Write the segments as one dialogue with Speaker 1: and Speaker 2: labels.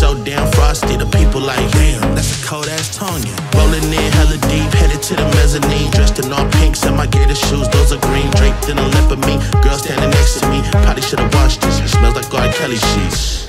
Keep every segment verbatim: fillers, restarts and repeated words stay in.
Speaker 1: so damn frosty. The people like, damn, that's a cold ass Tonyan. Rolling in hella deep, headed to the mezzanine. Dressed in all pinks and my gator shoes, those are green. Draped in a leopard me, girl standing next to me. Probably should've washed this, it smells like R. Kelly sheets.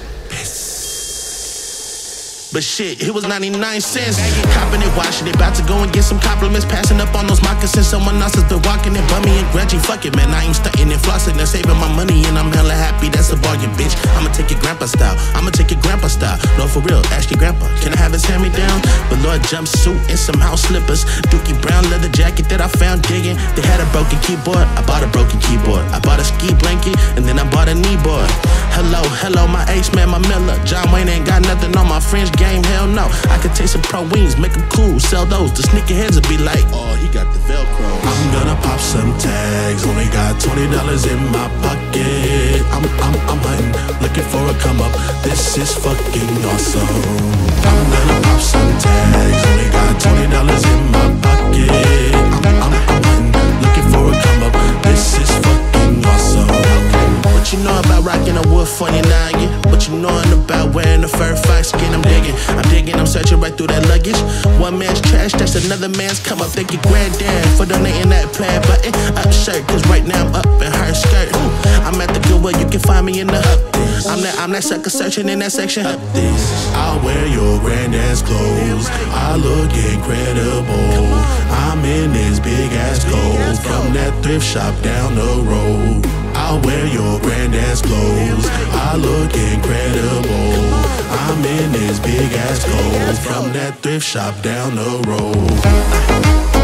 Speaker 1: But shit, it was ninety-nine cents. Copping it, washing it, about to go and get some compliments. Passing up on those moccasins, someone else has been walking it. Bummy and grudgy, fuck it, man. I ain't stunting and flossing and saving my money, and I'm hella happy. That's a bargain, bitch. I'ma take your grandpa style. I'ma take your grandpa style. No, for real, ask your grandpa. Can I have his hand me down? Velour jumpsuit and some house slippers. Dookie brown leather jacket that I found digging. They had a broken keyboard. I bought a broken keyboard. I bought a ski blanket and then I bought a kneeboard. Hello, hello, my ace man, my Miller. John Wayne ain't got nothing on my French game, hell no. I could take some pro wings, make them cool, sell those. The sneakerheads will be like, oh, he got the Velcro. I'm gonna pop some tags, only got twenty dollars in my pocket. I'm, I'm, I'm hunting, looking for a come up. This is fucking awesome. I'm gonna pop some tags, only got twenty dollars in my pocket. I'm, I'm, I'm hunting, looking for a come up. This is fucking awesome. What you know about rocking a Wolf forty-nine? Yeah? What you knowin' about wearing a fur fox skin? I'm digging, I'm digging, I'm searching right through that luggage. One man's trash, that's another man's come up. Thank you, granddad, for donating that plaid button up shirt. Cause right now I'm up in her skirt. Ooh, I'm at the Goodwill, you can find me in the up this. I'm that, I'm that sucker searching in that section. Up this. I'll wear your granddad's clothes. I look incredible. I'm in this big ass coat from that thrift shop down the road. I'll wear your granddad's clothes. I look incredible. I'm in this big ass coat from that thrift shop down the road.